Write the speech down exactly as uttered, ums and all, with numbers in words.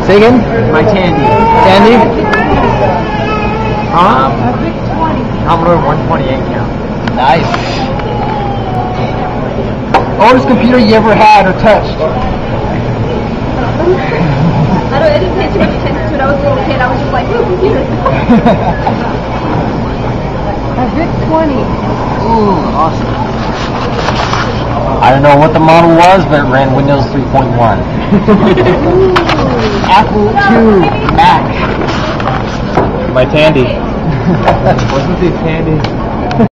Say again? My Tandy. Tandy? Um, Commodore one twenty-eight count. Nice. Oldest computer you ever had or touched? I don't, I didn't pay too much attention to it. I was a little kid. I was just like, ooh, computers. A VIC twenty. Ooh, awesome. I don't know what the model was, but it ran Windows three point one. Apple two Mac. My Tandy. Wasn't the Tandy?